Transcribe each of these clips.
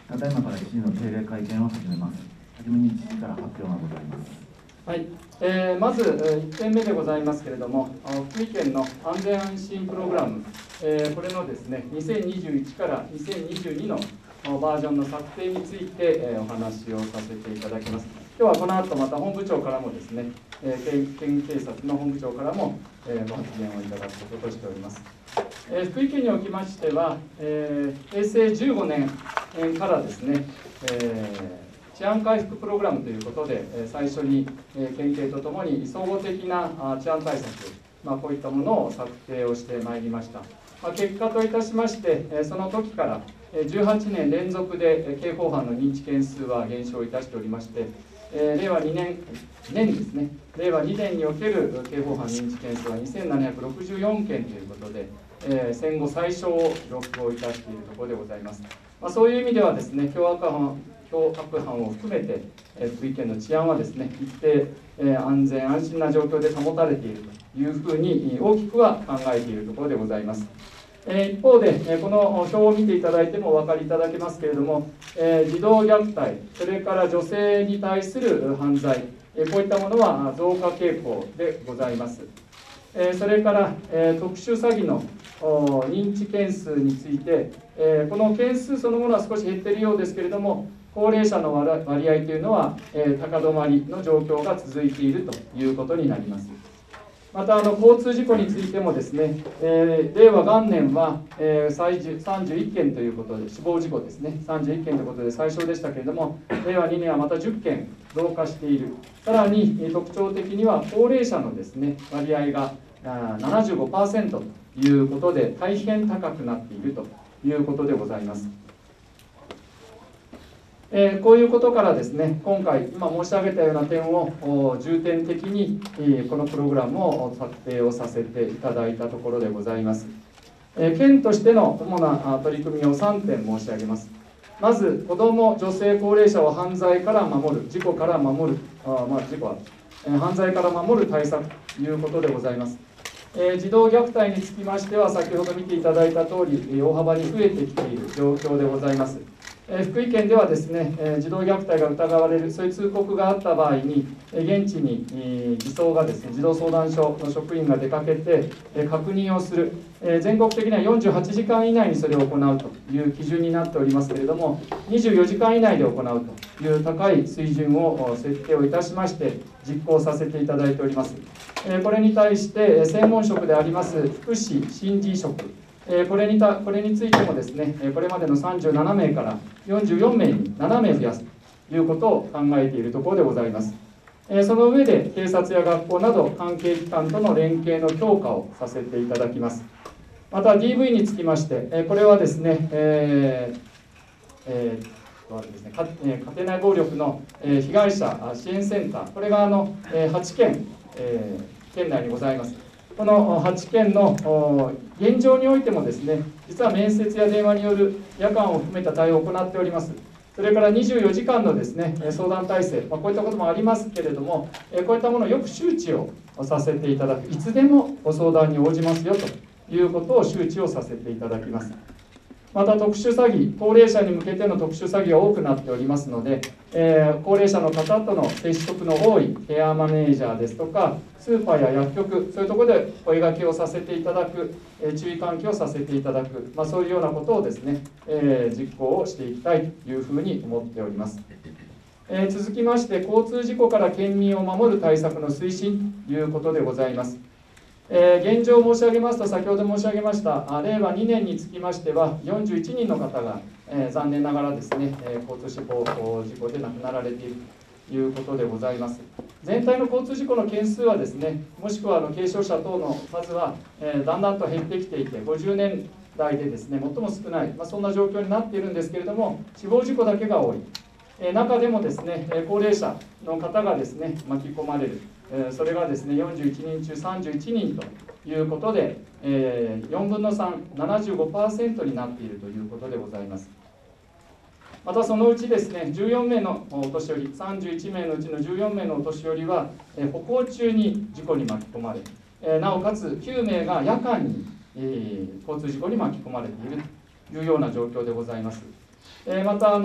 ただいまから1時の定例会見を始めます。はじめに知事から発表がございます。 はい、まず1点目でございますけれども、福井県の安全安心プログラム、これのですね、2021から2022のバージョンの策定についてお話をさせていただきます。今日はこの後また本部長からもですね、県警察の本部長からもご発言をいただくこととしております。福井県におきましては、平成15年からですね、治安回復プログラムということで、最初に県警とともに総合的な治安対策、こういったものを策定をしてまいりました。結果といたしまして、その時から18年連続で刑法犯の認知件数は減少いたしておりまして、令和2年ですね、令和2年における刑法犯認知件数は2764件ということで、戦後最小を記録をいたしているところでございます。そういう意味ではですね、凶悪犯を含めて福井県の治安はですね、一定安全安心な状況で保たれているというふうに大きくは考えているところでございます。一方でこの表を見ていただいてもお分かりいただけますけれども、児童虐待、それから女性に対する犯罪、こういったものは増加傾向でございます。それから特殊詐欺の認知件数について、この件数そのものは少し減っているようですけれども、高齢者の割合というのは高止まりの状況が続いているということになります。また交通事故についてもですね、令和元年は31件ということで、死亡事故ですね、31件ということで最小でしたけれども、令和2年はまた10件増加している。さらに特徴的には高齢者のですね、割合が75% ということで大変高くなっているということでございます。こういうことからですね、今回今申し上げたような点を重点的にこのプログラムを策定をさせていただいたところでございます。県としての主な取り組みを3点申し上げます。まず子ども、女性、高齢者を犯罪から守る、事故から守る、犯罪から守る対策ということでございます。児童虐待につきましては先ほど見ていただいた通り大幅に増えてきている状況でございます。福井県ではですね、児童虐待が疑われる、そういう通告があった場合に、現地に児相がですね、児童相談所の職員が出かけて確認をする、全国的には48時間以内にそれを行うという基準になっておりますけれども、24時間以内で行うという高い水準を設定をいたしまして実行させていただいております。これに対して専門職であります福祉心理職、これについてもですね、これまでの37名から44名に7名増やすということを考えているところでございます。その上で警察や学校など関係機関との連携の強化をさせていただきます。また DV につきまして、これはですね、家庭内暴力の被害者支援センター、これが8件、県内にございます。この8件の現状においてもですね、実は面接や電話による夜間を含めた対応を行っております。それから24時間のですね、相談体制、こういったこともありますけれども、こういったものをよく周知をさせていただく、いつでもご相談に応じますよということを周知をさせていただきます。また特殊詐欺、高齢者に向けての特殊詐欺が多くなっておりますので、高齢者の方との接触の多いケアマネージャーですとか、スーパーや薬局、そういうところで声掛けをさせていただく、注意喚起をさせていただく、そういうようなことをですね、実行をしていきたいというふうに思っております。続きまして、交通事故から県民を守る対策の推進ということでございます。現状申し上げますと、先ほど申し上げました令和2年につきましては41人の方が、残念ながらですね、交通事故で亡くなられているということでございます。全体の交通事故の件数はですね、もしくは軽傷者等の数は、だんだんと減ってきていて、50年代でですね、最も少ない、そんな状況になっているんですけれども、死亡事故だけが多い。中でもですね、高齢者の方がですね、巻き込まれる。それがですね、41人中31人ということで、4分の3、75% になっているということでございます。またそのうちですね、14名のお年寄り、31名のうちの14名のお年寄りは、歩行中に事故に巻き込まれ、なおかつ9名が夜間に、交通事故に巻き込まれているというような状況でございます。 また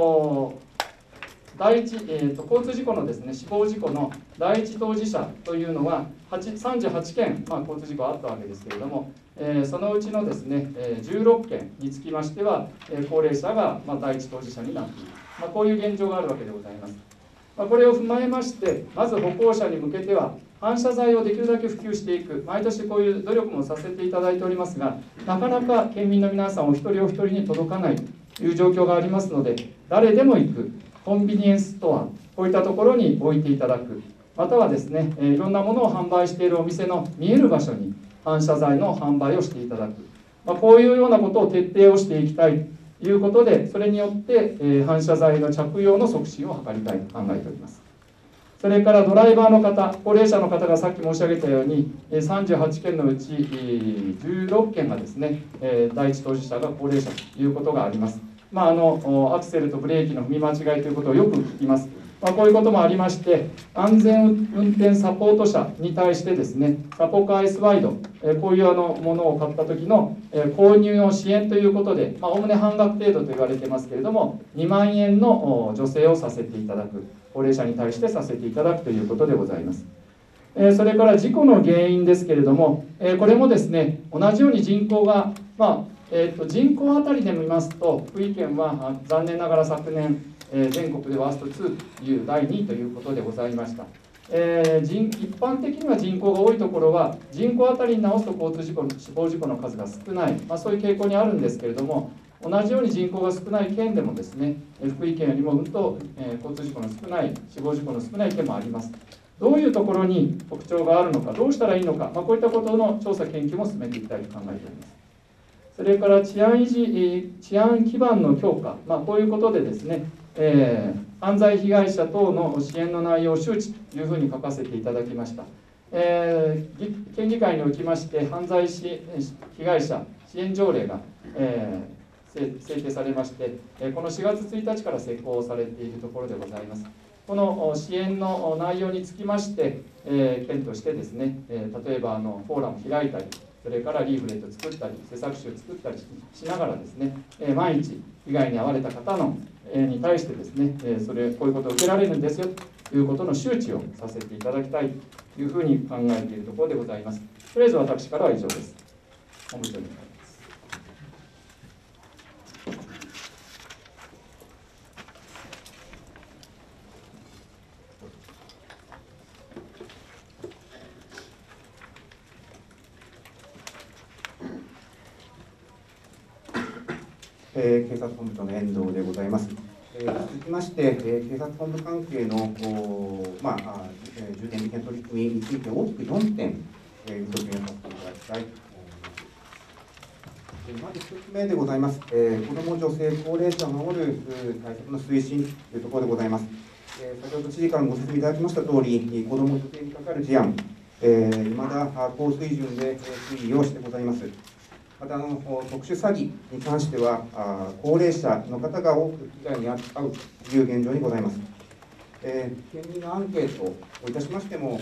第一、交通事故のですね、死亡事故の第一当事者というのは38件、交通事故あったわけですけれども、そのうちのですね、16件につきましては、高齢者が第一当事者になっている、こういう現状があるわけでございます。これを踏まえまして、まず歩行者に向けては、反射材をできるだけ普及していく、毎年こういう努力もさせていただいておりますが、なかなか県民の皆さんお一人お一人に届かないという状況がありますので、誰でも行く、コンビニエンスストア、こういったところに置いていただく、またはですね、いろんなものを販売しているお店の見える場所に反射材の販売をしていただく、こういうようなことを徹底をしていきたいということで、それによって、反射材の着用の促進を図りたいと考えております。それからドライバーの方、高齢者の方がさっき申し上げたように、38件のうち16件がですね、第一当事者が高齢者ということがあります。アクセルとブレーキの踏み間違いということをよく聞きます。こういうこともありまして、安全運転サポート車に対してですね、サポカー S ワイド、こういうものを買った時の購入の支援ということで、おおむね半額程度と言われてますけれども、2万円の助成をさせていただく、高齢者に対してさせていただくということでございます。それから事故の原因ですけれども、これもですね、同じように人口が、人口あたりで見ますと、福井県は残念ながら昨年、全国でワースト2という第2位ということでございました。一般的には人口が多いところは、人口あたりに直すと交通事故、死亡事故の数が少ない、そういう傾向にあるんですけれども、同じように人口が少ない県でもですね、福井県よりもうんと、交通事故の少ない、死亡事故の少ない県もあります。どういうところに特徴があるのか、どうしたらいいのか、こういったことの調査研究も進めていきたいと考えております。それから治安維持、治安基盤の強化、こういうことでですね、犯罪被害者等の支援の内容を周知というふうに書かせていただきました。県議会におきまして犯罪被害者支援条例が、制定されまして、この4月1日から施行されているところでございます。この支援の内容につきまして、県としてですね、例えばフォーラム開いたり、それからリーフレット作ったり、施策集作ったりしながらですね、毎日被害に遭われた方のに対してですね、こういうことを受けられるんですよということの周知をさせていただきたいというふうに考えているところでございます。とりあえず私からは以上です。本部長に。 警察本部長の遠藤でございます。続きまして、警察本部関係の、重点的な取り組みについて大きく4点、ご説明させていただきたいと思います。まず1つ目でございます。子ども、女性、高齢者を守る対策の推進というところでございます。先ほど知事からもご説明いただきましたとおり、子ども、女性にかかる事案、いまだ高水準で推移をしてございます。また特殊詐欺に関しては、高齢者の方が多く被害に遭うという現状にございます。県民のアンケートをいたしましても、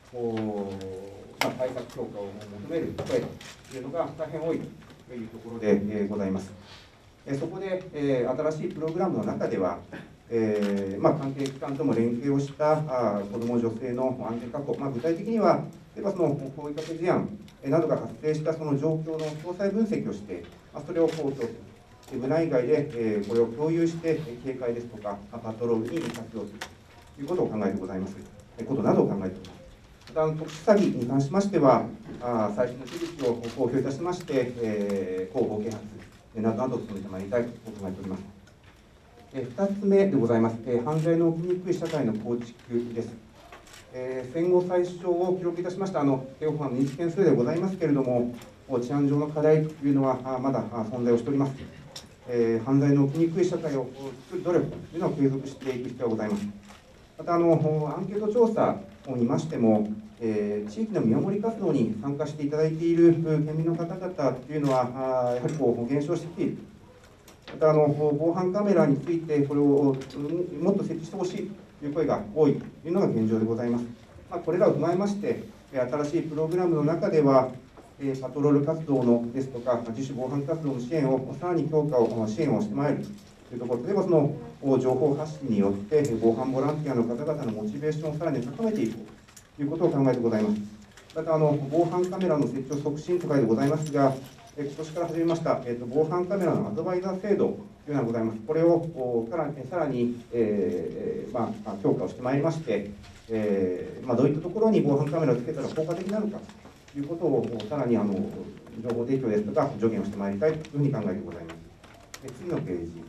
対策強化を求める声というのが大変多いというところでございます。そこで新しいプログラムの中では、関係機関とも連携をした子ども・女性の安全確保、具体的には、例えばその声かけ事案などが発生したその状況の詳細分析をして、それを公表する、部内外でこれを共有して、警戒ですとか、パトロールに活用するということを考えてございます。ことなどを考えております。また特殊詐欺に関しましては、最新の手口を公表いたしまして、広報啓発などなどを進めてまいりたいと考えております。2つ目でございます。犯罪の起きにくい社会の構築です。戦後最小を記録いたしました刑法犯の認知件数でございますけれども、治安上の課題というのはまだ存在をしております。犯罪の起きにくい社会を作る努力というのを継続していく必要がございます。またアンケート調査を見ましても、地域の見守り活動に参加していただいている県民の方々というのは、やはり減少してきている。また防犯カメラについて、これをもっと設置してほしいという声が多いというのが現状でございます。これらを踏まえまして、新しいプログラムの中では、パトロール活動のですとか、自主防犯活動の支援をさらに強化を支援をしてまいるいうところ、例えばその情報発信によって、防犯ボランティアの方々のモチベーションをさらに高めていくということを考えてございます。また防犯カメラの設置を促進と書いてございますが、今年から始めました、防犯カメラのアドバイザー制度というのがございます。これをさらに、強化をしてまいりまして、どういったところに防犯カメラをつけたら効果的なのかということを、さらに情報提供ですとか、助言をしてまいりたいというふうに考えてございます。次のページです。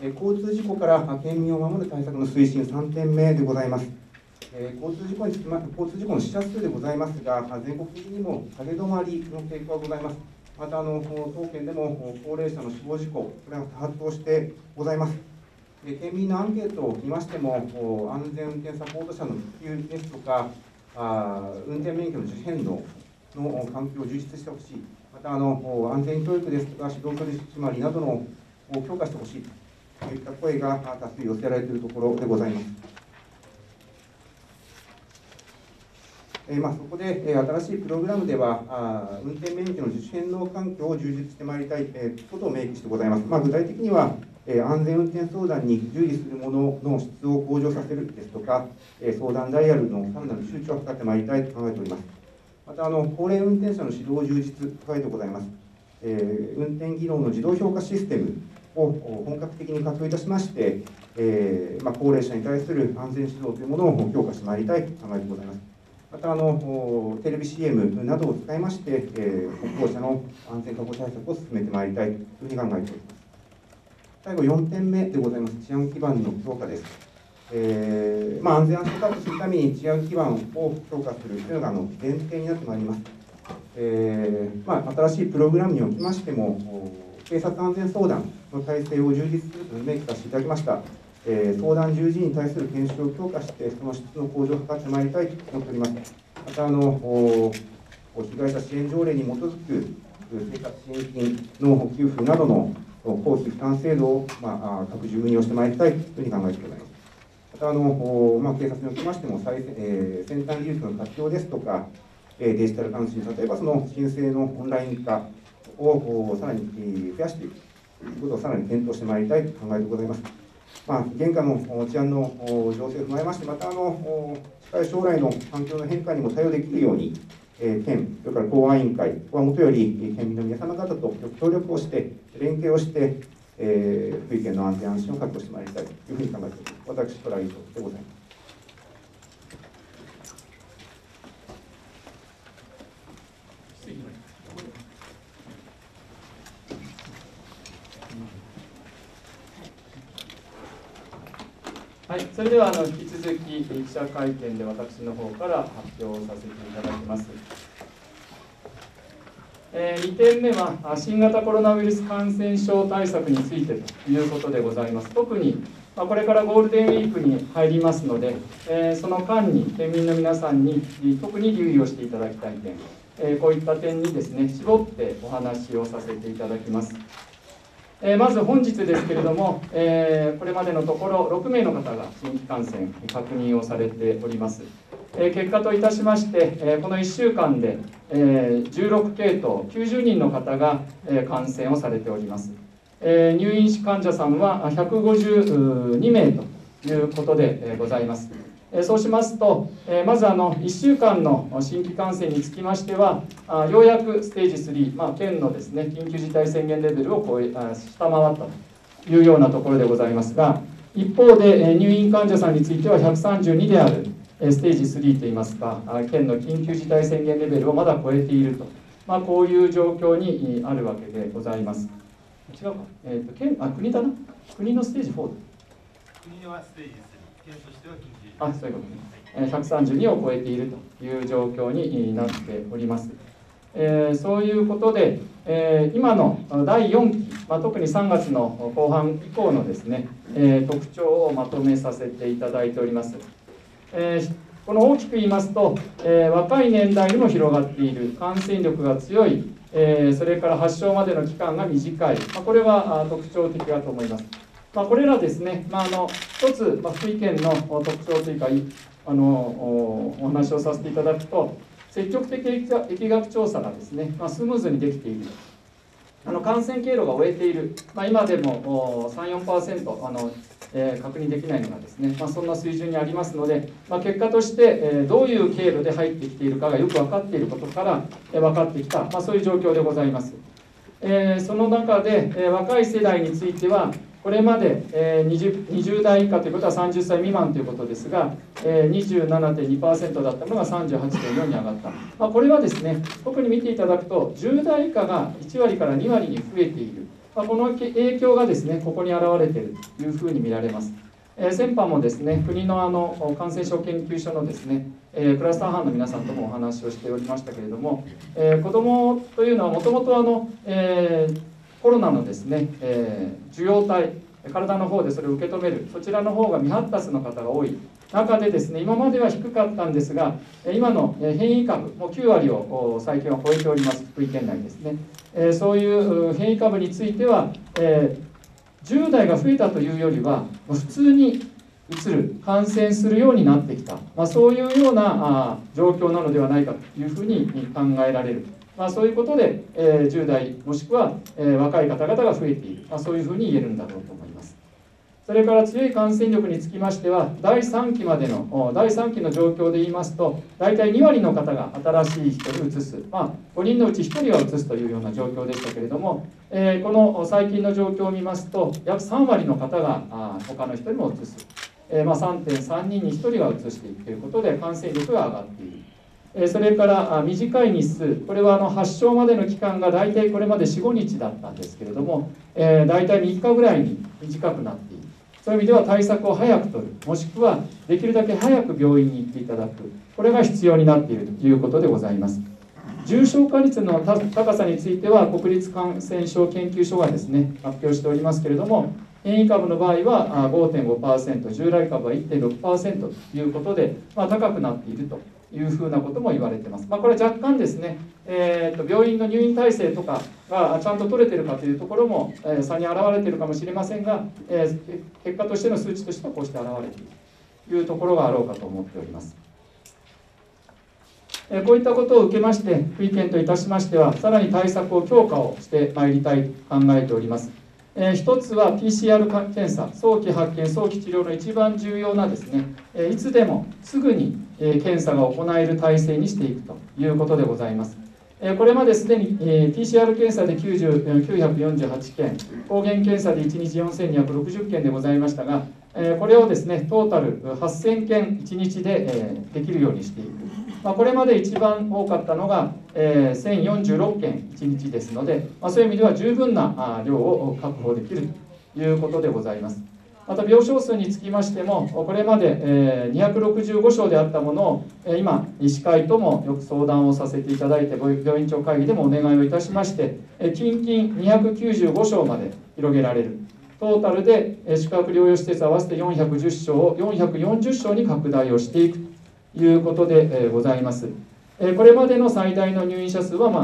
交通事故から県民を守る対策の推進3点目でございます。交通事故の死者数でございますが、全国的にも下げ止まりの傾向がございます。また当県でも高齢者の死亡事故、これが多発をしてございます。県民のアンケートを見ましても、安全運転サポート車の普及ですとか、運転免許の受験の環境を充実してほしい、また安全教育ですとか、指導取締りなどの強化してほしいといった声が多数寄せられているところでございます。そこで新しいプログラムでは、運転免許の自主返納環境を充実してまいりたいことを明記してございます。具体的には、安全運転相談に従事する者の質を向上させるですとか、相談ダイヤルのさらなる周知を図ってまいりたいと考えております。また、高齢運転者の指導充実と書いてございます。運転技能の自動評価システムを本格的に活用いたしまして、高齢者に対する安全指導というものを強化してまいりたいと考えてございます。またテレビ CM などを使いまして、歩行者の安全確保対策を進めてまいりたいというふうに考えております。最後4点目でございます。治安基盤の強化です。安全安心確保するために治安基盤を強化するというのが前提になってまいります。新しいプログラムにおきましても、警察安全相談の体制を充実すると明記させていただきました。相談従事員に対する研修を強化して、その質の向上を図ってまいりたいと思っております。また被害者支援条例に基づく生活支援金の給付などの公費負担制度を拡充運用してまいりたいというふうに考えてございます。また警察におきましても先端技術の活用ですとか、デジタル監視、例えばその申請のオンライン化をさらに増やしていくということをさらに検討してまいりたいと考えてございます。現下の治安の情勢を踏まえまして、また近い将来の環境の変化にも対応できるように、県、それから公安委員会はもとより、県民の皆様方と協力をして、連携をして、福井県の安全安心を確保してまいりたいというふうに考えております。私からは以上でございます。 はい、それでは引き続き記者会見で私の方から発表させていただきます。2点目は新型コロナウイルス感染症対策についてということでございます。特にこれからゴールデンウィークに入りますので、その間に県民の皆さんに特に留意をしていただきたい点、こういった点にですね、絞ってお話をさせていただきます。まず本日ですけれども、これまでのところ6名の方が新規感染確認をされております。結果といたしまして、この1週間で16系統90人の方が感染をされております。入院患者さんは152名ということでございます。そうしますと、まず1週間の新規感染につきましては、ようやくステージ3、県のですね、緊急事態宣言レベルを下回ったというようなところでございますが、一方で入院患者さんについては132であるステージ3といいますか、県の緊急事態宣言レベルをまだ超えていると、こういう状況にあるわけでございます。違うか、国だな、国のステージ4だ。 国はステージ3、県としては緊急。 そういうことね。132を超えているという状況になっております。そういうことで、今の第4期、特に3月の後半以降のですね、特徴をまとめさせていただいております。この大きく言いますと、若い年代にも広がっている、感染力が強い、それから発症までの期間が短い、これは特徴的だと思います。これらですね、一つ、福井県の特徴というか、お話をさせていただくと、積極的疫学調査がですね、スムーズにできている感染経路が終えている、今でも3、4%確認できないのがですね、そんな水準にありますので、結果としてどういう経路で入ってきているかがよく分かっていることから分かってきた、そういう状況でございます。その中で若い世代については、これまで20代以下ということは30歳未満ということですが、27.2% だったものが 38.4 に上がった、これはですね、特に見ていただくと、10代以下が1割から2割に増えている、この影響がですね、ここに表れているというふうに見られます。先般もですね、国の感染症研究所のですね、クラスター班の皆さんともお話をしておりましたけれども、子どもというのはもともとコロナのですね、受容体、体の方でそれを受け止める、そちらの方が未発達の方が多い中でですね、今までは低かったんですが、今の変異株、もう9割を最近は超えております、福井県内ですね。そういう変異株については、10代が増えたというよりは、普通にうつる、感染するようになってきた、そういうような状況なのではないかというふうに考えられる。そういうことで、10代もしくは、若い方々が増えている、そういうふうに言えるんだろうと思います。それから強い感染力につきましては、第3期までの第3期の状況で言いますと、大体2割の方が新しい人に移す、5人のうち1人は移すというような状況でしたけれども、この最近の状況を見ますと、約3割の方が他の人にも移す、3.3 人に1人が移していくということで、感染力が上がっている。それから短い日数、これは発症までの期間が大体これまで4、5日だったんですけれども、大体3日ぐらいに短くなっている。そういう意味では対策を早く取る、もしくはできるだけ早く病院に行っていただく、これが必要になっているということでございます。重症化率の高さについては、国立感染症研究所がですね、発表しておりますけれども、変異株の場合は 5.5%、従来株は 1.6% ということで、高くなっているというふうなことも言われています。これは若干ですね、病院の入院体制とかがちゃんと取れているかというところも差に現れているかもしれませんが、結果としての数値としてはこうして現れているというところがあろうかと思っております。こういったことを受けまして、福井県といたしましては、さらに対策を強化をしてまいりたいと考えております。一つは PCR 検査、早期発見、早期治療の一番重要なですね、いつでもすぐに検査が行える体制にしていくということでございます。これまですでに PCR 検査で948件、抗原検査で1日4260件でございましたが、これをですね、トータル8000件1日でできるようにしていく。これまで一番多かったのが1046件1日ですので、そういう意味では十分な量を確保できるということでございます。また病床数につきましても、これまで265床であったものを今、医師会ともよく相談をさせていただいて、病院長会議でもお願いをいたしまして、近々295床まで広げられる。トータルで宿泊療養施設合わせて410床を440床に拡大をしていくということでございます。これまでの最大の入院者数は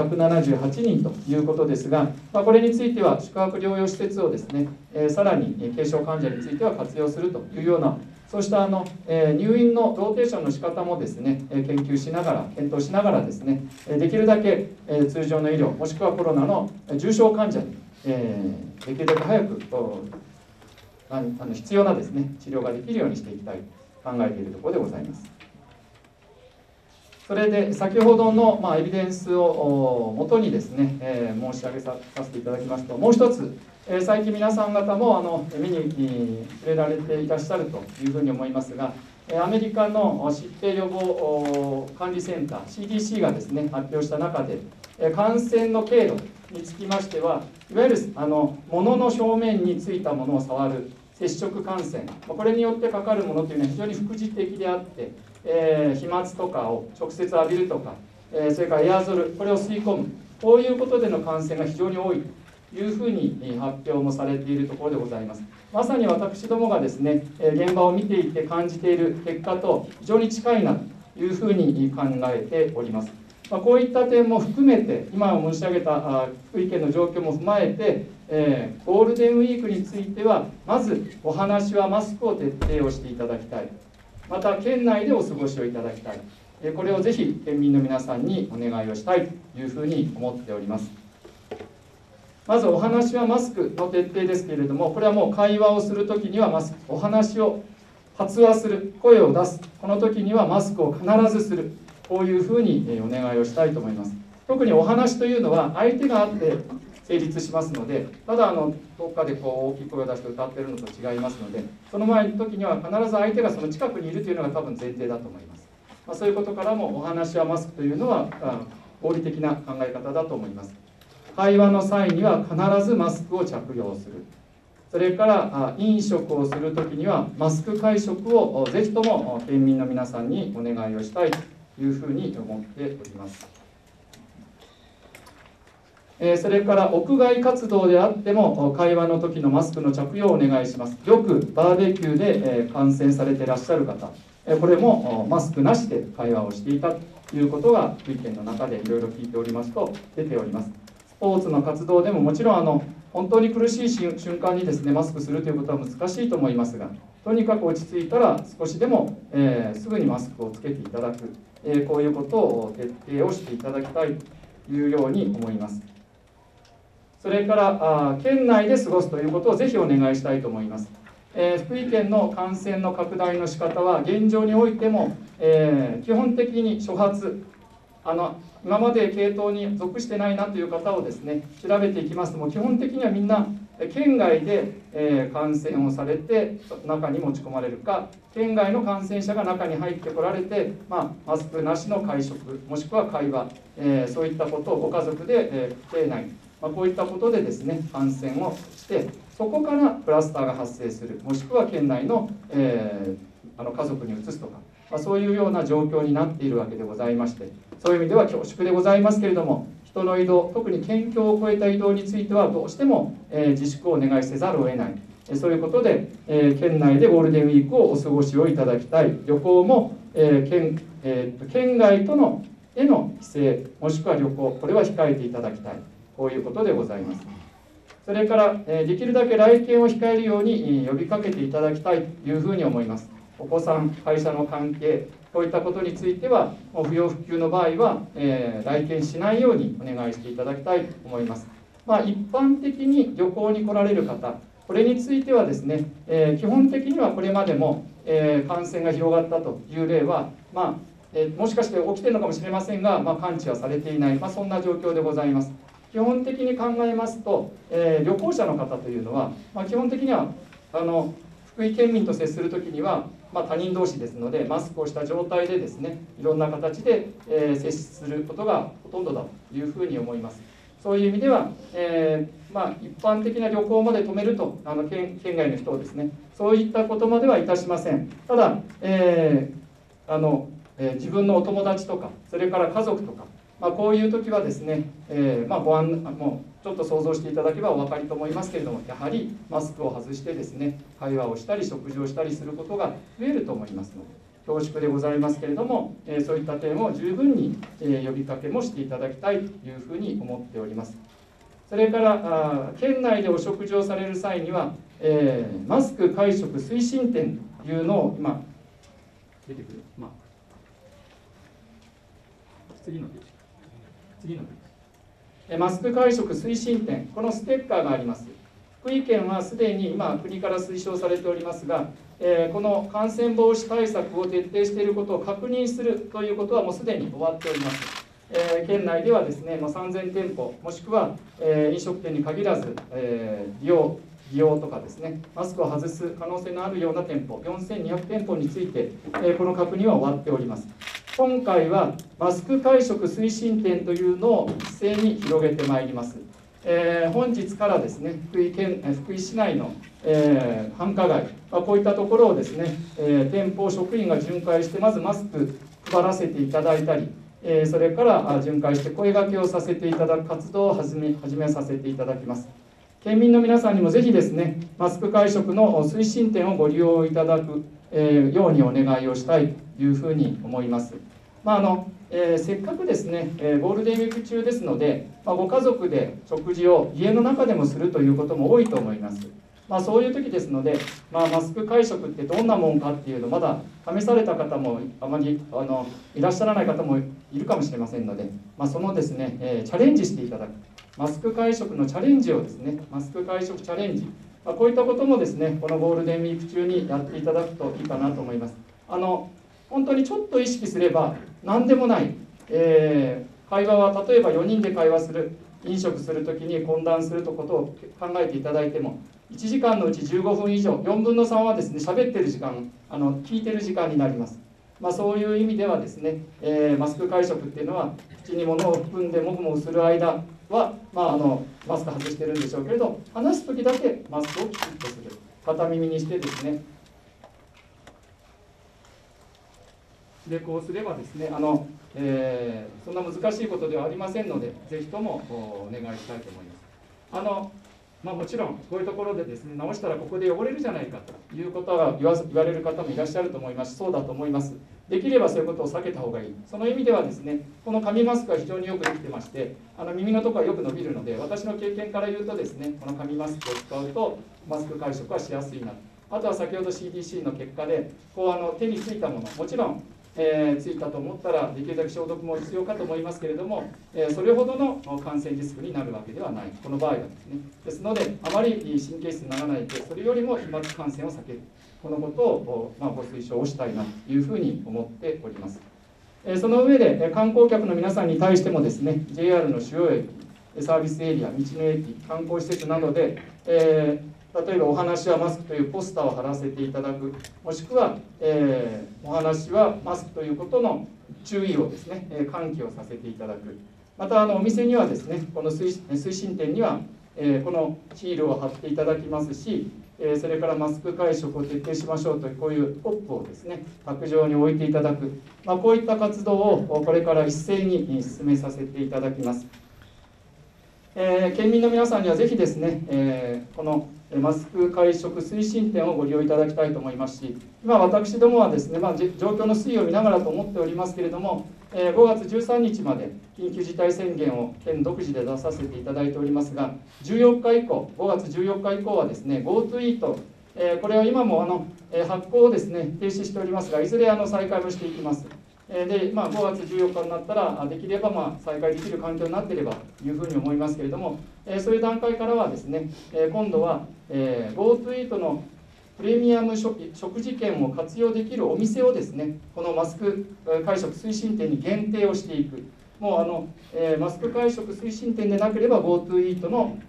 178人ということですが、これについては宿泊療養施設をですね、さらに軽症患者については活用するというような、そうした入院のローテーションの仕方もですね、研究しながら、検討しながらですね、できるだけ通常の医療、もしくはコロナの重症患者にできるだけ早く必要なですね、治療ができるようにしていきたいと考えているところでございます。それで先ほどのエビデンスをもとにですね、申し上げさせていただきますと、もう一つ、最近皆さん方も目に触れられていらっしゃるというふうに思いますが、アメリカの疾病予防管理センター CDC がですね、発表した中で、感染の経路につきましては、いわゆる物の表面についたものを触る接触感染、これによってかかるものというのは非常に副次的であって、飛沫とかを直接浴びるとか、それからエアゾル、これを吸い込む、こういうことでの感染が非常に多いというふうに発表もされているところでございます。まさに私どもがですね、現場を見ていて感じている結果と非常に近いなというふうに考えております。こういった点も含めて、今申し上げた福井県の状況も踏まえて、ゴールデンウィークについては、まずお話はマスクを徹底をしていただきたい。また県内でお過ごしをいただきたい、これをぜひ県民の皆さんにお願いをしたいというふうに思っております。 まずお話はマスクの徹底ですけれども、これはもう会話をするときにはマスク、お話を発話する、声を出す、この時にはマスクを必ずする、こういうふうにお願いをしたいと思います。特にお話というのは相手があって成立しますので、ただどっかでこう大きい声を出して歌ってるのと違いますので、その前の時には必ず相手がその近くにいるというのが多分前提だと思います。そういうことからもお話はマスクというのは合理的な考え方だと思います。会話の際には必ずマスクを着用する。それから飲食をするときにはマスク会食をぜひとも県民の皆さんにお願いをしたいというふうに思っております。それから屋外活動であっても会話の時のマスクの着用をお願いします。よくバーベキューで感染されていらっしゃる方、これもマスクなしで会話をしていたということが福井県の中でいろいろ聞いておりますと出ております。スポーツの活動でももちろん本当に苦しい瞬間にですねマスクするということは難しいと思いますが、とにかく落ち着いたら少しでも、すぐにマスクをつけていただく、こういうことを徹底をしていただきたいというように思います。それから県内で過ごすということをぜひお願いしたいと思います。福井県の感染の拡大の仕方は現状においても、基本的に初発今まで系統に属してないなという方をですね調べていきますとも基本的にはみんな県外で感染をされて中に持ち込まれるか、県外の感染者が中に入ってこられて、マスクなしの会食もしくは会話、そういったことをご家族で家庭内こういったことでですね感染をしてそこからクラスターが発生するもしくは県内の、家族に移すとか、そういうような状況になっているわけでございまして、そういう意味では恐縮でございますけれども、人の移動特に県境を越えた移動についてはどうしても、自粛をお願いせざるを得ない、そういうことで、県内でゴールデンウィークをお過ごしをいただきたい。旅行も、県外とのへの帰省もしくは旅行、これは控えていただきたい、こういうことでございます。それから、できるだけ来県を控えるように呼びかけていただきたいというふうに思います。お子さん、会社の関係、こういったことについては不要不急の場合は、来県しないようにお願いしていただきたいと思います。一般的に旅行に来られる方、これについてはですね、基本的にはこれまでも、感染が広がったという例は、もしかして起きているのかもしれませんが、感知はされていない、そんな状況でございます。基本的に考えますと、旅行者の方というのは、基本的には福井県民と接するときには、他人同士ですのでマスクをした状態でですねいろんな形で、接することがほとんどだというふうに思います。そういう意味では、一般的な旅行まで止めると県外の人をですねそういったことまではいたしません。ただ、自分のお友達とかそれから家族とか、こういう時はですね、もうちょっと想像していただけばお分かりと思いますけれども、やはりマスクを外してですね会話をしたり食事をしたりすることが増えると思いますので恐縮でございますけれども、そういった点を十分に呼びかけもしていただきたいというふうに思っております。それから県内でお食事をされる際には、マスク会食推進点というのを今出てくる、次のページ、マスク会食推進点、このステッカーがあります。福井県はすでに今国から推奨されておりますが、この感染防止対策を徹底していることを確認するということはもうすでに終わっております。県内ではですね、3000店舗もしくは、飲食店に限らず、利用とかですねマスクを外す可能性のあるような店舗4200店舗について、この確認は終わっております。今回はマスク会食推進点というのを一斉に広げてまいります。本日からですね福井市内の、繁華街、こういったところをですね、店舗職員が巡回してまずマスク配らせていただいたり、それから巡回して声掛けをさせていただく活動を始めさせていただきます。県民の皆さんにもぜひですねマスク会食の推進点をご利用いただく、ようにお願いをしたいというふうに思います。せっかくですねゴールデンウィーク中ですので、ご家族で食事を家の中でもするということも多いと思います。そういう時ですので、マスク会食ってどんなもんかっていうのまだ試された方もあまりいらっしゃらない方もいるかもしれませんので、そのですねチャレンジしていただく、 マスク会食のチャレンジをですね、マスク会食チャレンジ、こういったこともですね、このゴールデンウィーク中にやっていただくといいかなと思います。本当にちょっと意識すれば何でもない、会話は例えば4人で会話する、飲食するときに懇談するということを考えていただいても、1時間のうち15分以上、4分の3はですね、喋ってる時間、聞いてる時間になります。そういう意味ではですね、マスク会食っていうのは、口に物を含んでもぐもぐする間は、マスク外してるんでしょうけれど、話すときだけマスクをきちっとする、片耳にしてですね、でこうすればですね、そんな難しいことではありませんので、ぜひともお願いしたいと思います。もちろんこういうところでですね、直したらここで汚れるじゃないかということは言われる方もいらっしゃると思います。そうだと思います。できればそういうことを避けた方がいい。その意味ではですね、この紙マスクは非常によくできてまして、耳のところはよく伸びるので、私の経験から言うとですね、この紙マスクを使うとマスク会食はしやすいな。あとは先ほど CDC の結果で、手についたもの、もちろんついたと思ったらできるだけ消毒も必要かと思いますけれども、それほどの感染リスクになるわけではない、この場合はですね。ですので、あまり神経質にならないで、それよりも飛沫感染を避ける、このことをご推奨をしたいなというふうに思っております。その上で、観光客の皆さんに対してもですね、JR の主要駅、サービスエリア、道の駅、観光施設などで、例えばお話はマスクというポスターを貼らせていただく、もしくは、お話はマスクということの注意をですね、喚起をさせていただく。またお店にはですね、この推進店には、このシールを貼っていただきますし、それからマスク会食を徹底しましょうというこういうポップをですね、卓上に置いていただく、こういった活動をこれから一斉に進めさせていただきます。県民の皆さんにはぜひですね、このマスク会食推進展をご利用いただきたいと思いますし、今私どもはですね、状況の推移を見ながらと思っておりますけれども、5月13日まで緊急事態宣言を県独自で出させていただいておりますが、14日以降、5月14日以降はですね、GoTo イート、これは今も発行をですね、停止しておりますが、いずれ再開もしていきます。で5月14日になったら、できれば再開できる環境になっていればというふうに思いますけれども、そういう段階からはですね、今度は GoTo イートのプレミアム食事券を活用できるお店をですね、このマスク会食推進店に限定をしていく。もうマスク会食推進店でなければ GoTo イートの、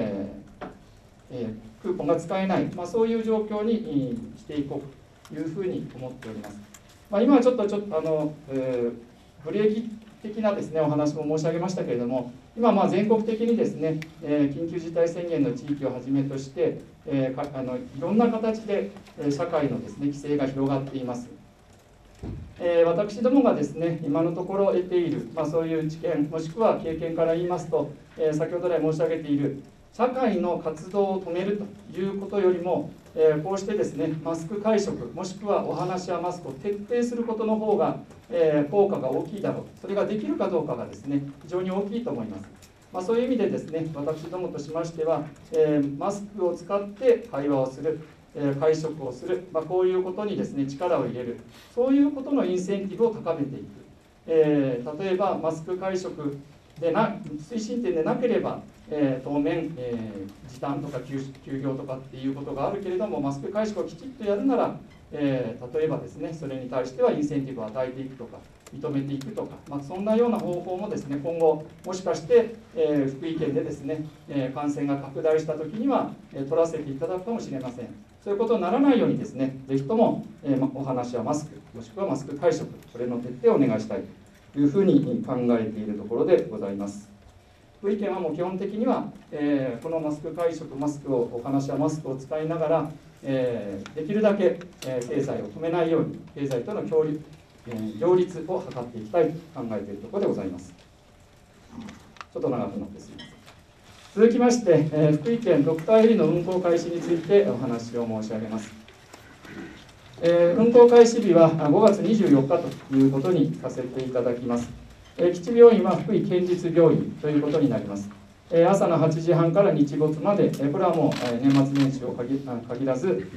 クーポンが使えない、そういう状況にしていこうというふうに思っております。今はちょっとブレーキ的なですね、お話も申し上げましたけれども、今全国的にですね、緊急事態宣言の地域をはじめとして、いろんな形で社会のですね、規制が広がっています。私どもがですね、今のところ得ている、そういう知見、もしくは経験から言いますと、先ほど来申し上げている社会の活動を止めるということよりも、こうしてですね、マスク会食、もしくはお話やマスクを徹底することの方が、効果が大きいだろう、それができるかどうかがですね、非常に大きいと思います。そういう意味でですね、私どもとしましては、マスクを使って会話をする、会食をする、こういうことにですね、力を入れる、そういうことのインセンティブを高めていく。例えばマスク会食で推進店でなければ、当面、時短とか休業とかっていうことがあるけれども、マスク会食をきちっとやるなら、例えばですね、それに対してはインセンティブを与えていくとか、認めていくとか、そんなような方法もですね、今後もしかして、福井県でですね、感染が拡大したときには、取らせていただくかもしれません。そういうことにならないようにですね、ぜひとも、お話はマスク、もしくはマスク会食、これの徹底をお願いしたいというふうに考えているところでございます。福井県はもう基本的には、このマスク会食、お話はマスクを使いながら、できるだけ、経済を止めないように、経済との両立を図っていきたいと考えているところでございます。ちょっと長くなってすみません。続きまして、福井県ドクターヘリの運行開始についてお話を申し上げます。運行開始日は5月24日ということにさせていただきます。基地病院は福井県立病院ということになります。朝の8時半から日没まで、これはもう年末年始を限らず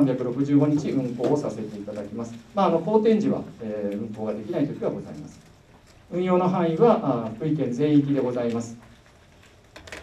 365日運行をさせていただきます。好天時は運行ができないときはございます。運用の範囲は福井県全域でございます。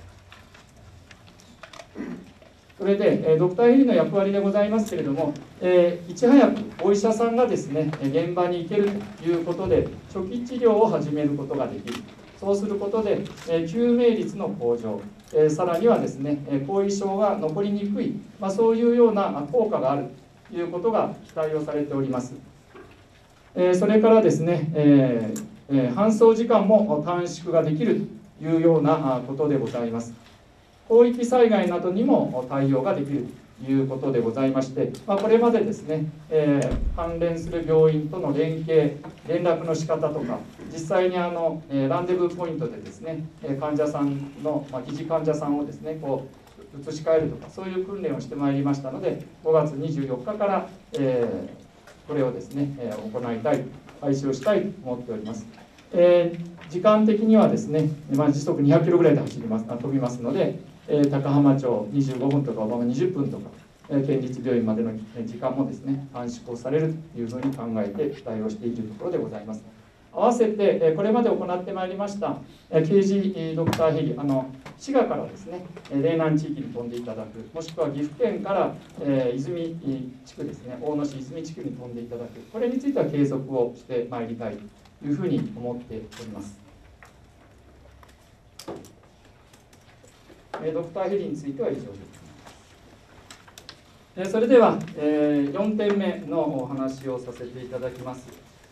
それで、ドクターヘリの役割でございますけれども、いち早くお医者さんがですね、現場に行けるということで、初期治療を始めることができる。そうすることで、救命率の向上、さらにはですね、後遺症が残りにくい、そういうような効果があるということが期待をされております。それからですね、搬送時間も短縮ができるというようなことでございます。広域災害などにも対応ができるということでございまして、これまでですね、関連する病院との連携、連絡の仕方とか、実際にランデブーポイントでですね、患者さんの、疑似患者さんをですね、こう移し替えるとか、そういう訓練をしてまいりましたので、5月24日から、これをですね、行いたい、開始をしたいと思っております。時間的にはですね、時速200キロぐらいで飛びますので、高浜町25分とか20分とか、県立病院までの時間もですね、短縮をされるというふうに考えて期待をしているところでございます。合わせて、これまで行ってまいりました、刑事ドクターヘリ、滋賀からですね、嶺南地域に飛んでいただく、もしくは岐阜県から、泉地区ですね、大野市泉地区に飛んでいただく、これについては継続をしてまいりたいというふうに思っております。ドクターヘリについては以上です。それでは、4点目のお話をさせていただきます。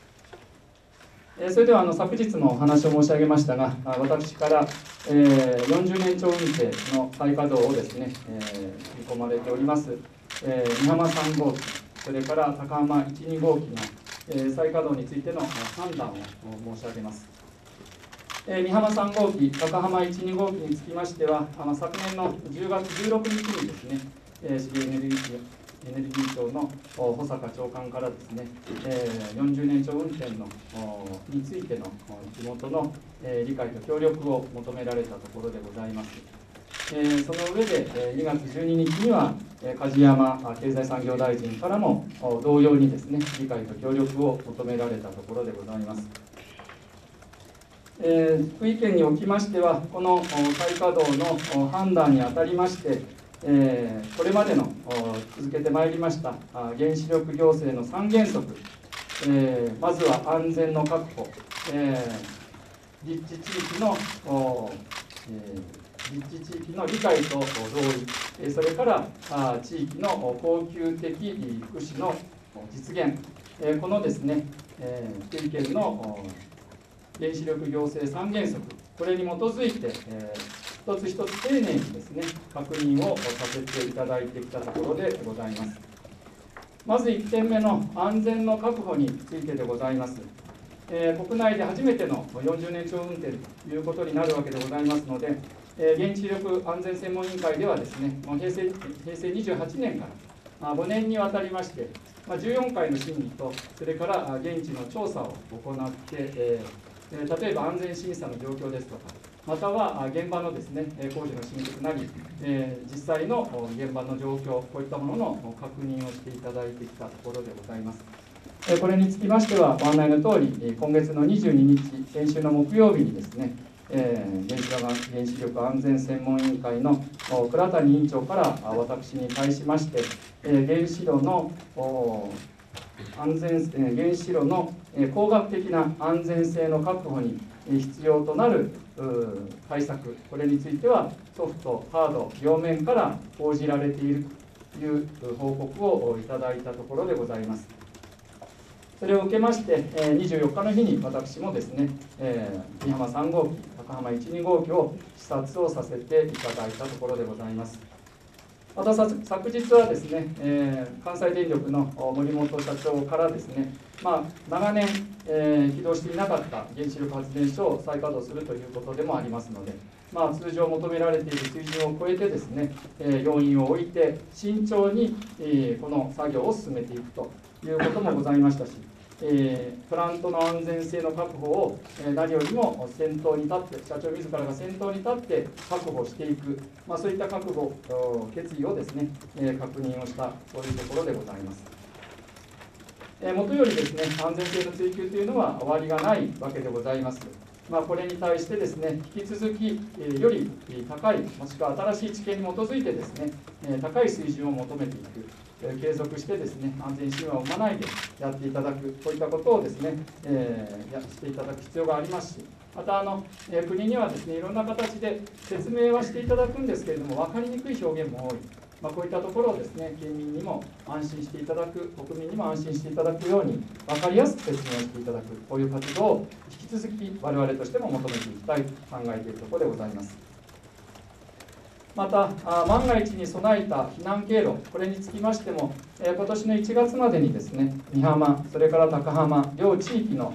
それでは昨日のお話を申し上げましたが、私から40年超運転の再稼働をですね、見込まれております、美浜3号機、それから高浜1、2号機の再稼働についての判断を申し上げます。美浜3号機、高浜1、2号機につきましては、昨年の10月16日にですね、資源エネルギー庁の保坂長官からですね、40年超運転のについての地元の理解と協力を求められたところでございます。その上で2月12日には梶山経済産業大臣からも同様にですね、理解と協力を求められたところでございます。福井県におきましては、この再稼働の判断にあたりまして、これまでの続けてまいりました原子力行政の3原則、まずは安全の確保、立地地域の理解と同意、それから地域の恒久的福祉の実現、このですね、福井県の原子力行政3原則、これに基づいて、一つ一つ丁寧にですね、確認をさせていただいてきたところでございます。まず1点目の安全の確保についてでございます。国内で初めての40年超運転ということになるわけでございますので、原子力安全専門委員会ではですね、平成28年から5年にわたりまして、14回の審議と、それから現地の調査を行って、例えば安全審査の状況ですとか、または現場のですね、工事の進捗なり、実際の現場の状況、こういったものの確認をしていただいてきたところでございます。これにつきましては、ご案内のとおり、今月の22日、先週の木曜日にですね、原子力安全専門委員会の倉谷委員長から私に対しまして、原子炉の工学的な安全性の確保に必要となる対策、これについてはソフト、ハード両面から講じられているという報告をいただいたところでございます。それを受けまして、24日の日に私もですね、美浜3号機、高浜1、2号機を視察をさせていただいたところでございます。また昨日はですね、関西電力の森本社長からですね、長年、起動していなかった原子力発電所を再稼働するということでもありますので、通常求められている水準を超えてですね、要因を置いて慎重にこの作業を進めていくということもございましたし、プラントの安全性の確保を何よりも先頭に立って、社長自らが先頭に立って確保していく、そういった覚悟、決意をですね、確認をしたそういうところでございます。もとよりですね、安全性の追求というのは終わりがないわけでございます。 これに対してですね、引き続きより高い、もしくは新しい知見に基づいてですね、高い水準を求めていく。継続してですね、安全神話を生まないでやっていただく、こういったことをですね、していただく必要がありますし、また国にはですね、いろんな形で説明はしていただくんですけれども、分かりにくい表現も多い。こういったところをですね、県民にも安心していただく、国民にも安心していただくように、分かりやすく説明をしていただく、こういう活動を引き続き我々としても求めていきたいと考えているところでございます。また、万が一に備えた避難経路、これにつきましても、今年の1月までにですね、美浜、それから高浜、両地域の、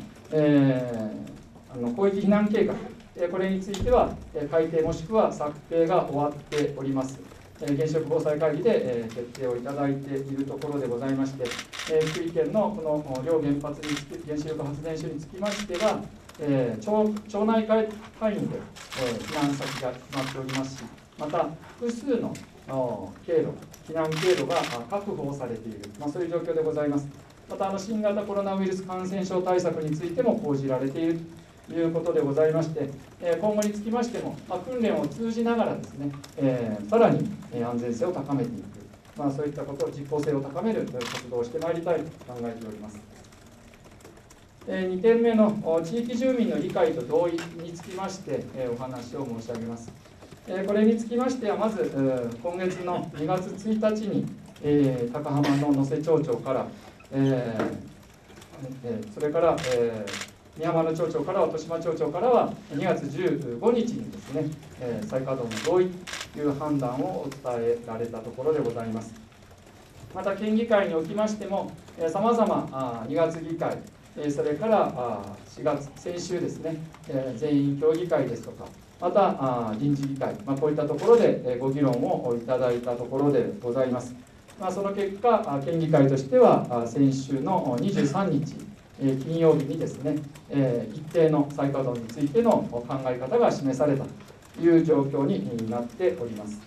広域避難計画、これについては、改定もしくは策定が終わっております。原子力防災会議で決定をいただいているところでございまして、福井県のこの両原発につき、原子力発電所につきましては、町内会単位で避難先が決まっておりますし、また複数の経路、避難経路が確保されている、そういう状況でございます。また新型コロナウイルス感染症対策についても講じられているということでございまして、今後につきましても、訓練を通じながらですね、さらに安全性を高めていく、そういったことを実効性を高める活動をしてまいりたいと考えております。2点目の地域住民の理解と同意につきましてお話を申し上げます。これにつきましては、まず今月の2月1日に高浜の能勢町長から、それから美浜の町長からは、豊島町長からは2月15日にですね、再稼働の同意という判断をお伝えられたところでございます。また県議会におきましても、さまざま2月議会、それから4月、先週ですね、全員協議会ですとか、また臨時議会、こういったところでご議論をいただいたところでございます。その結果、県議会としては先週の23日、金曜日にですね、一定の再稼働についての考え方が示されたという状況になっております。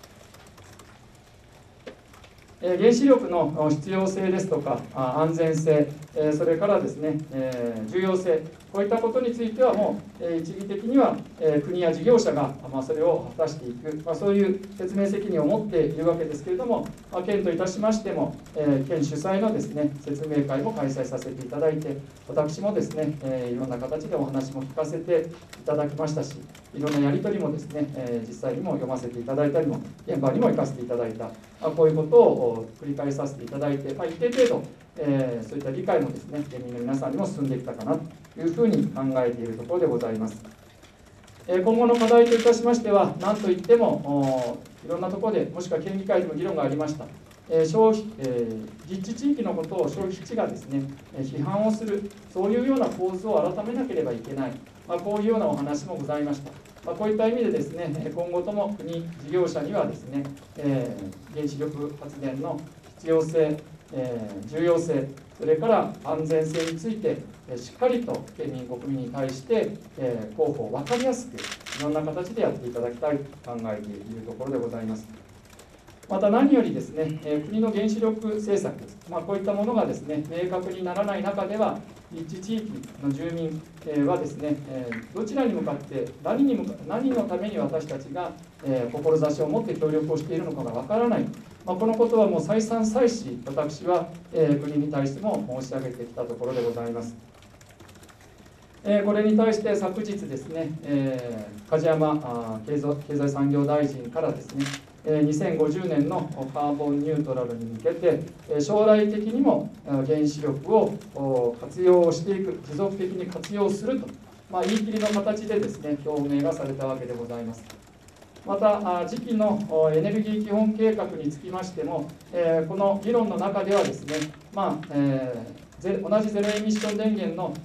原子力の必要性ですとか安全性、それからですね、重要性、こういったことについてはもう一義的には国や事業者がそれを果たしていく、そういう説明責任を持っているわけですけれども、県といたしましても県主催のですね説明会も開催させていただいて、私もですねいろんな形でお話も聞かせていただきましたし、いろんなやり取りもですね実際にも読ませていただいたりも、現場にも行かせていただいた、こういうことを繰り返させていただいて、一定程度そういった理解もですね県民の皆さんにも進んできたかなというふうに考えているところでございます。今後の課題といたしましては、何といってもいろんなところで、もしくは県議会でも議論がありました、実地地域のことを消費地がですね批判をする、そういうような構図を改めなければいけない、こういうようなお話もございました。こういった意味でですね、今後とも国、事業者にはですね、原子力発電の必要性、重要性、それから安全性についてしっかりと県民、国民に対して広報を分かりやすく、いろんな形でやっていただきたいと考えているところでございます。また何よりですね、国の原子力政策、こういったものがですね明確にならない中では、立地地域の住民はですね、どちらに向かって何のために私たちが志を持って協力をしているのかがわからない、このことはもう再三再四、私は国に対しても申し上げてきたところでございます。これに対して昨日ですね、梶山経済産業大臣からですね、2050年のカーボンニュートラルに向けて、将来的にも原子力を活用していく、持続的に活用すると、言い切りの形でですね、表明がされたわけでございます。また、次期のエネルギー基本計画につきましても、この議論の中ではですね、同じゼロエミッション電源の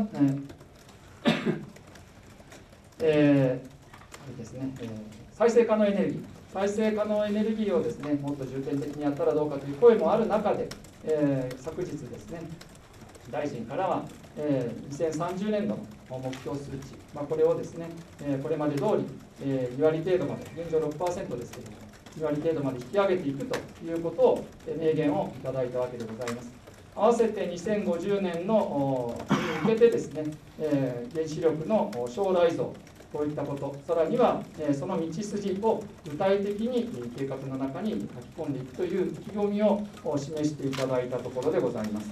再生可能エネルギー、再生可能エネルギーをですねもっと重点的にやったらどうかという声もある中で、昨日ですね大臣からは、2030年度の目標数値、これをですね、これまで通り、2割程度まで、現状 6% ですけれども、2割程度まで引き上げていくということを明言をいただいたわけでございます。 合わせて2050年のに向けてですね、原子力の将来像、こういったこと、さらにはその道筋を具体的に計画の中に書き込んでいくという意気込みを示していただいたところでございます。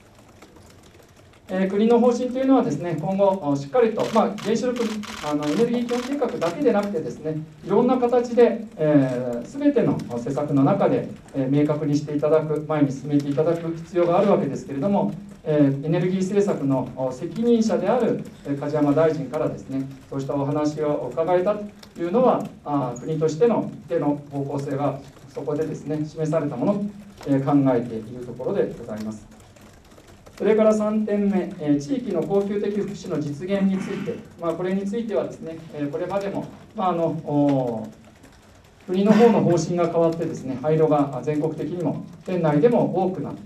国の方針というのはですね、今後しっかりと、原子力エネルギー基本計画だけでなくてですね、いろんな形で、全ての施策の中で、明確にしていただく、前に進めていただく必要があるわけですけれども、エネルギー政策の責任者である梶山大臣からですね、そうしたお話を伺えたというのは、国としての一定の方向性がそこでですね、示されたものと考えているところでございます。それから3点目、地域の恒久的福祉の実現について、これについてはですね、これまでも、国の方の方針が変わってですね、廃炉が全国的にも県内でも多くなった、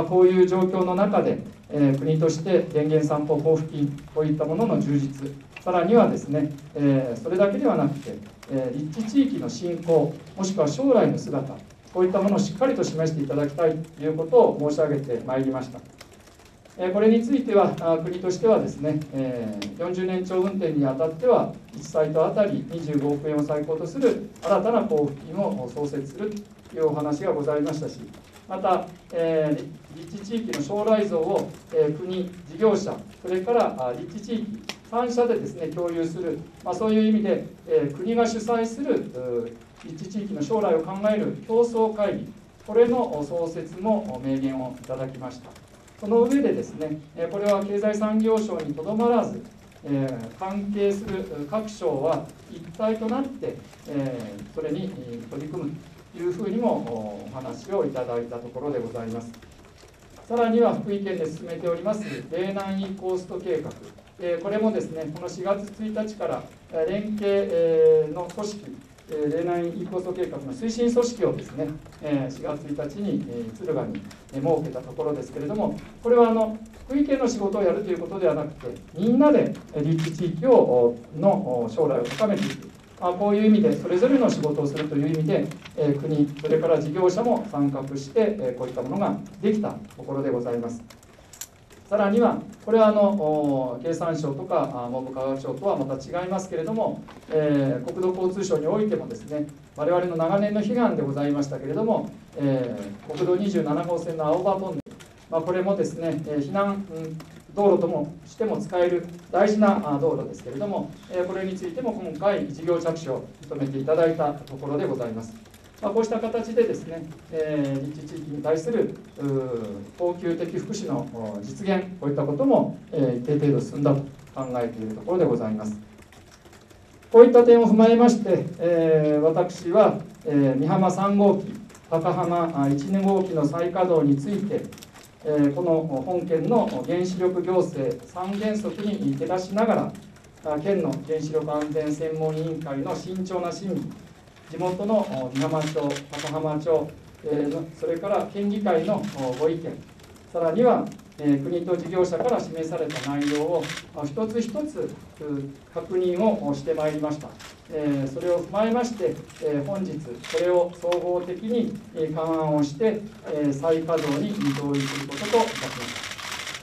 こういう状況の中で、国として電源散布交付金、こういったものの充実、さらにはですね、それだけではなくて、立地地域の振興、もしくは将来の姿、こういったものをしっかりと示していただきたいということを申し上げてまいりました。これについては国としてはですね、40年超運転にあたっては1サイトあたり25億円を最高とする新たな交付金を創設するというお話がございましたし、また、立地地域の将来像を国、事業者、それから立地地域3者でですね共有する、そういう意味で国が主催する立地地域の将来を考える競争会議、これの創設も明言をいただきました。その上でですね、これは経済産業省にとどまらず、関係する各省は一体となって、それに取り組むというふうにもお話をいただいたところでございます。さらには福井県で進めております嶺南 E コースト計画、これもですね、この4月1日から連携の組織、嶺南 E コースト計画の推進組織をですね、4月1日に敦賀に設けたところですけれども、これは福井県の仕事をやるということではなくて、みんなで立地地域の将来を高めていく、こういう意味でそれぞれの仕事をするという意味で、国、それから事業者も参画して、こういったものができたところでございます。さらには、これは経産省とか文部科学省とはまた違いますけれども、国土交通省においてもですね、我々の長年の悲願でございましたけれども、国道27号線の青葉トンネル、これもですね、避難道路ともしても使える大事な道路ですけれども、これについても今回、事業着手を認めていただいたところでございます。こうした形でですね、立地地域に対する恒久的福祉の実現、こういったことも一定程度進んだと考えているところでございます。こういった点を踏まえまして、私は美浜3号機、高浜1号機の再稼働について、この本県の原子力行政3原則に照らしながら、県の原子力安全専門委員会の慎重な審議、地元の美浜町、高浜町、それから県議会のご意見、さらには国と事業者から示された内容を一つ一つ確認をしてまいりました。それを踏まえまして、本日、これを総合的に勘案をして、再稼働に同意することといたしました。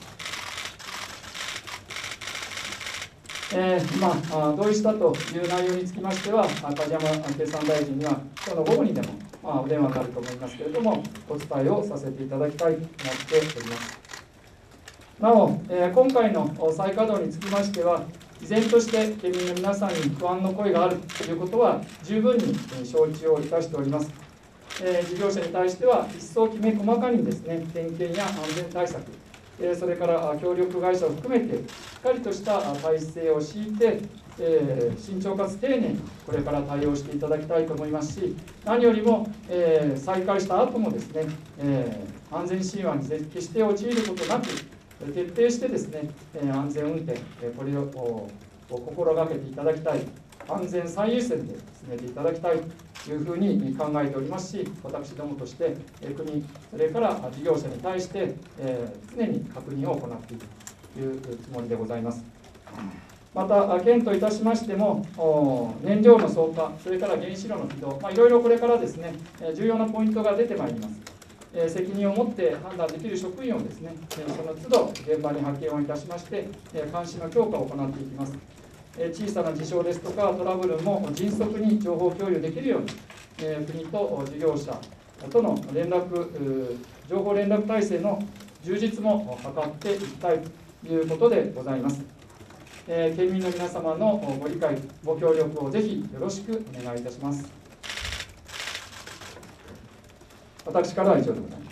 同意したという内容につきましては、梶山経産大臣には今日の午後にでも、お電話になると思いますけれども、お伝えをさせていただきたいと思っております。なお、今回の再稼働につきましては、依然として県民の皆さんに不安の声があるということは十分に承知をいたしております。事業者に対しては一層きめ細かにですね、点検や安全対策、それから協力会社を含めてしっかりとした体制を敷いて、慎重かつ丁寧にこれから対応していただきたいと思いますし、何よりも、再開した後もですね、安全神話に決して陥ることなく、徹底してですね、安全運転、これを心がけていただきたい、安全最優先で進めていただきたいというふうに考えておりますし、私どもとして国、それから事業者に対して、常に確認を行っているというつもりでございます。また、県といたしましても、燃料の増加、それから原子炉の起動、いろいろこれからですね、重要なポイントが出てまいります。 責任を持って判断できる職員をですね、その都度現場に派遣をいたしまして、監視の強化を行っていきます。小さな事象ですとかトラブルも迅速に情報共有できるように、国と事業者との情報連絡体制の充実も図っていきたいということでございます。県民の皆様のご理解、ご協力をぜひよろしくお願いいたします。私からは以上でございます。